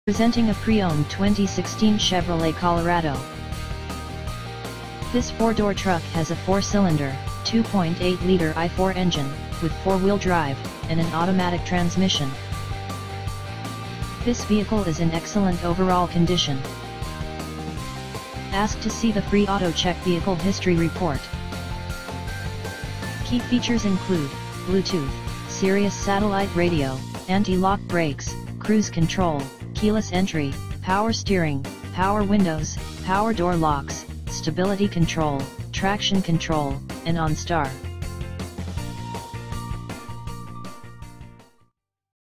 Presenting a pre-owned 2016 Chevrolet Colorado. This four-door truck has a four-cylinder, 2.8-liter i4 engine, with four-wheel drive, and an automatic transmission. This vehicle is in excellent overall condition. Ask to see the free AutoCheck Vehicle History Report. Key features include Bluetooth, Sirius satellite radio, anti-lock brakes, cruise control, keyless entry, power steering, power windows, power door locks, stability control, traction control, and OnStar.